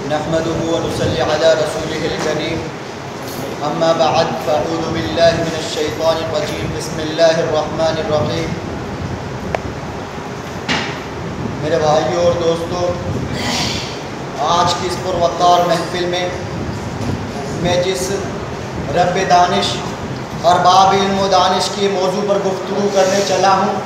نحمده ونصلي على رسوله الكريم اما بعد فاعوذ بالله من الشیطان الرجیم بسم اللہ الرحمن الرحیم۔ میرے بھائیوں اور دوستوں، آج کی اس پروقار محفل میں جس رب دانش اور باب علم و دانش کے موضوع پر گفتگو کرنے چلا ہوں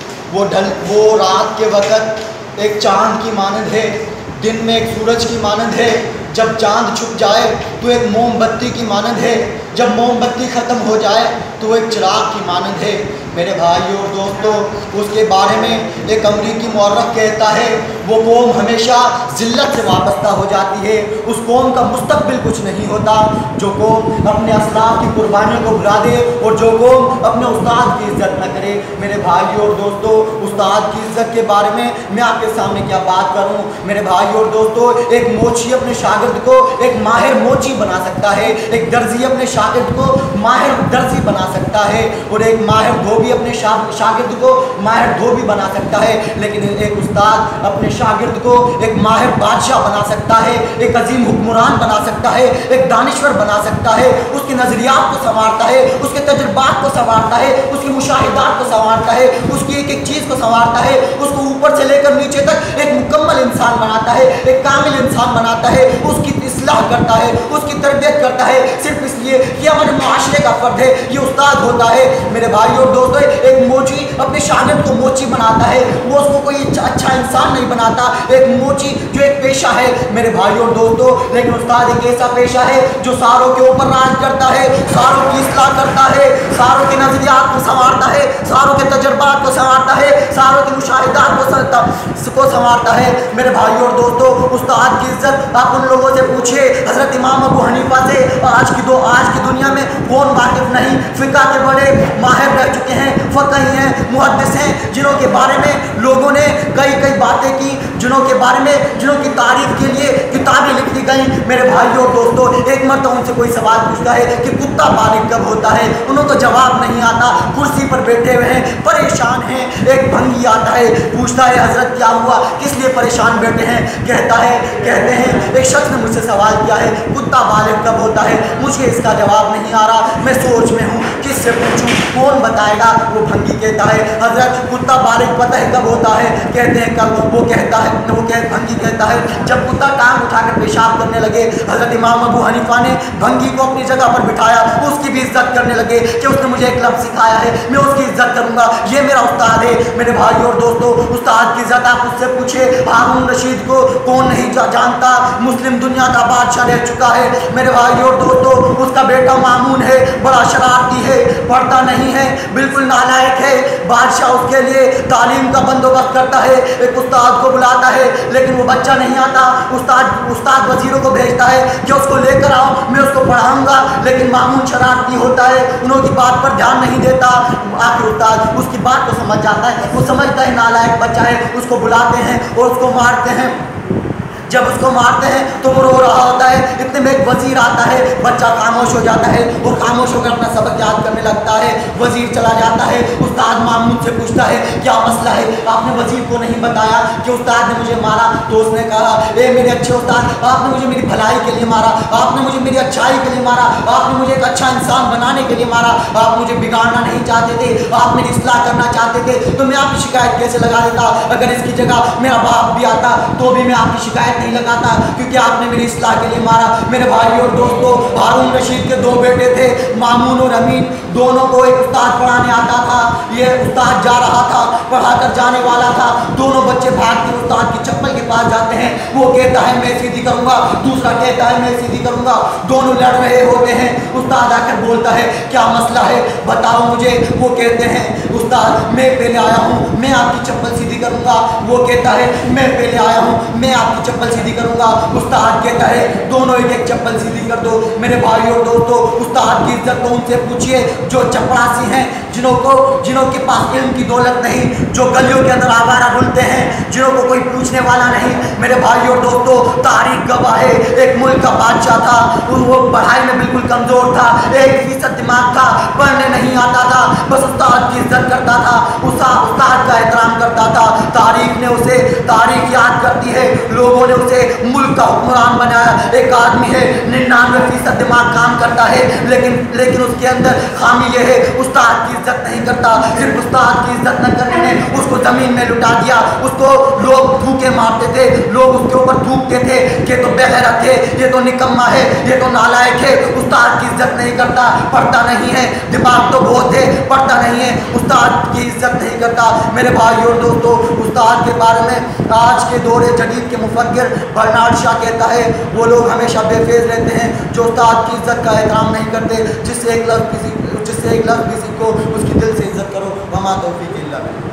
وہ رات کے وقت ایک چاند کی مانند ہے، دن میں ایک سورج کی مانند ہے۔ جب چاند چھپ جائے تو ایک موم بتی کی مانند ہے، جب موم بتی ختم ہو جائے تو وہ ایک چراغ کی مانند ہے۔ میرے بھائیوں اور دوستوں، اس کے بارے میں ایک امریکی مورخ کہتا ہے وہ قوم ہمیشہ ذلت سے وابستہ ہو جاتی ہے، اس قوم کا مستقبل کچھ نہیں ہوتا جو قوم اپنے اسلاف کی قربانیوں کو بھلا دے اور جو قوم اپنے استاد کی عزت نہ کرے۔ میرے بھائیوں اور دوستوں، استاد کی عزت کے بارے میں آپ کے سامنے کیا بات کروں۔ میرے بھائیوں اور دوستوں، ایک موچی اپنے شاگرد کو ایک ماہر موچی بنا سکتا ہے، ایک درزی اپنے شاگرد کو ماہر درزی بنا سکتا ہے، اور ایک ماہر دھوبی اپنے شاگرد کو ماہر دھوبی بنا سکتا ہے، لیکن ایک استاد اپنے شاگرد کو ایک ماہر بادشاہ بنا سکتا ہے، ایک عظیم حکمران بنا سکتا ہے، ایک دانشور بنا سکتا ہے، اس کے نظریات کو سنوارتا ہے، اس کے تجربات کو سنوارتا ہے، اس کی مشاہدات کو سنوارتا ہے، اس کی ایک ایک چیز کو سنوارتا ہے، اس کو اوپر سے لے کر نیچے تک ایک مکمل انسان بناتا ہے، ایک کامل انسان بناتا ہے، اس کی اصلاح کرتا ہے، اس کی تربیت کرتا ہے، صرف اس لیے کہ ہمارے معاشرے کا فرد ہے، یہ استاد ہوتا ہے۔ میرے بھائیوں اور دوستوں، ایک موچی اپنے شاگرد کو موچی بناتا ہے، وہ اس کو کوئی اچھا انسان نہیں بناتا، ایک موچی جو ایک پیشہ ہے میرے بھائیوں اور دوستوں، لیکن استاد ایک ایسا پیشہ ہے جو ساروں کے اوپر راج کرتا ہے، ساروں کی اصلاح کرتا ہے، ساروں کے نظریات کو سنوارتا ہے، ساروں کے تجربات کو سنوارتا ہے، ساروں کے مشاہدات کو سنوارتا ہے۔ میرے بھائیوں اور دوستوں، استاد کی عزت آپ ان لوگوں سے پوچھئے، حضرت امام ابو حنیفہ سے آج کی دنیا میں کون واقف نہیں؟ فقہ کے بڑے ماہر رہ چکے ہیں، فقیہ ہیں، محدث ہیں، جنہوں کے بارے میں لوگوں نے کئی باتیں کی، جنہوں کی تعریف کے لیے کتابیں لکھ دی گئیں۔ میرے بھائیوں اور دوستوں، ایک مرتبہ ان سے کوئی سوال پوچھتا ہے کہ کتا بالغ کب ہوتا ہے؟ انہوں کو جواب نہیں آتا، کرسی پر بیٹھے ہوئے ہیں، پریشان ہیں۔ ایک بھنگی آتا ہے، پوچھتا ہے حضرت کیا ہوا، کس لیے پریشان بیٹھے ہیں؟ کہتے ہیں ایک شخص نے مجھ سے سوال کیا ہے کتا بالغ کب ہوتا ہے، مجھے اس کا جواب نہیں آ رہا، میں سوچ میں ہوں کس سے پوچھوں، کون بتائے گا؟ وہ بھنگی کہتا ہے حضرت کتا بالغ پتہ ہے کب ہوتا ہے؟ کہتے ہیں کب؟ بھنگی کہتا ہے جب کتا ٹانگ اٹھا کر پیشاب کرنے لگے۔ حضرت امام ابو حنیفہ نے بھنگی کو اپنی جگہ پر بٹھایا، اس کی بھی عزت کرنے لگے کہ اس نے مجھے ایک لفظ سکھایا ہے، میں اس کی عزت کروں گا، یہ میرا استاد ہے۔ میرے بھائیوں اور دوستوں، استاد کی عزت آپ اس سے پوچھے، ہارون رشید کو کون نہیں جانتا؟ مسلم دنیا کا بادشاہ رہ چکا ہے۔ میرے بھائیوں اور دوستوں، اس کا بیٹا مامون ہے، بڑا شرارتی ہے، پڑھتا نہیں ہے، بالکل نالائق ہے۔ بادشاہ اس کے لیے تعلیم کا بندوبست کرتا ہے، ایک استاد کو بلاتا ہے، لیکن وہ بچہ نہیں آتا۔ استاد وزیروں کو بھیجتا ہے کہ اس کو لے کر آؤ، میں اس کو پڑھاؤں گا، لیکن مامون شرارتی ہوتا ہے، انہوں کی بات پر دھیان نہیں دیتا۔ آخر استاد اس کی بات کو سمجھ جاتا ہے، وہ سمجھتا ہے نالائق بچہ ہے، اس کو بلاتے ہیں اور اس کو مارتے ہیں۔ جب اس کو مارتے ہیں تو وہ رو رہا ہوتا ہے، اتنے میں ایک وزیر آتا ہے، بچہ خاموش ہو جاتا ہے اور خاموش ہو کر اپنا سبق یاد کرنے لگتا ہے۔ وزیر چلا جاتا ہے، استاد مامون سے پوچھتا ہے کیا مسئلہ ہے، آپ نے وزیر کو نہیں بتایا کہ استاد نے مجھے مارا؟ تو اس نے کہا اے میرے اچھے استاد، آپ نے مجھے میری بھلائی کے لیے مارا، آپ نے مجھے میری اچھائی کے لیے مارا، آپ نے مجھے ایک اچھا انسان بنانے کے لیے مارا، آپ مجھے بگاڑنا نہیں چاہتے تھے، آپ میری اصلاح کرنا چاہتے تھے، تو میں آپ کی شکایت کیسے لگا دیتا؟ اگر اس کی جگہ میرا باپ بھی آتا تو بھی میں آپ کی شکایت نہیں لگاتا، کیونکہ آپ نے میری اصلاح کے لیے مارا۔ میرے بھائیوں اور دوستوں، ہارون رشید کے دو بیٹے تھے، مامون اور امین، دونوں کو ایک استاد پڑھانے آتا تھا۔ یہ استاد جا رہا تھا، پڑھا کر جانے والا تھا، دونوں بچے بھاگ کے استاد کی چپل کے پاس جاتے ہیں، وہ کہتا ہے میں سیدھی کروں گا، دوسرا کہتا ہے میں سیدھی کروں گا، دونوں لڑ رہے ہوتے ہیں۔ استاد آ کر بولتا ہے کیا مسئلہ ہے، بتاؤ مجھے۔ وہ کہتے ہیں استاد میں پہلے آیا ہوں، میں آپ کی چپل سیدھی کروں گا۔ وہ کہتا ہے میں پہلے آیا ہوں، میں آپ کی چپل سیدھی کروں گا۔ استاد کہتا ہے دونوں ایک ایک چپل سیدھی کر دو۔ میرے بھائیوں اور دوستوں، استاد کی عزت تو ان سے پوچھئے جو چپڑاسی ہیں، جنہوں کے پاس علم کی دولت نہیں، جو گلیوں کے اندر آوارہ رلتے ہیں، جنہوں کو کوئی پوچھنے والا نہیں۔ میرے بھائیوں اور دوستوں، تاریخ گواہ ہے، ایک ملک کا بادشاہ تھا، وہ پڑھائی میں بالکل کمزور تھا، 1% دماغ تھا، پڑھنے نہیں آتا تھا، بس استاد کی عزت کرتا تھا، استاد کا احترام کرتا تھا، تاریخ نے اسے تاریخ یاد کرتی ہے، لوگوں نے اسے ملک کا حکمران بنایا۔ ایک آدمی ہے 99% دماغ کام کرتا ہے، لیکن اس کے اندر خامی یہ ہے استاد کی عزت نہیں کرتا۔ صرف استاد کی عزت نہ کرنے نے اس کو زمین میں لٹا دیا۔ اس کو لوگ دھوکے مارتے تھے، لوگ اس کے اوپر تھوکتے تھے کہ تو بےغیرت ہے، یہ تو نکما ہے، یہ تو نالائق ہے، استاد کی عزت نہیں کرتا، پڑھتا نہیں ہے، دماغ تو بہت ہے، پڑھتا نہیں ہے، استاد کی عزت نہیں کرتا۔ میرے بھائی اور دوستو، استاد کے بارے میں آج کے دور جدید کے مفکر برنارڈ شاہ کہتا ہے وہ لوگ ہمیشہ بے فیض رہتے ہیں جو استاد کی عزت کا احترام نہیں کرتے۔ جس سے ایک لفظ کسی کو اس کی دل سے عزت کرو۔ وما توفیق الا باللہ۔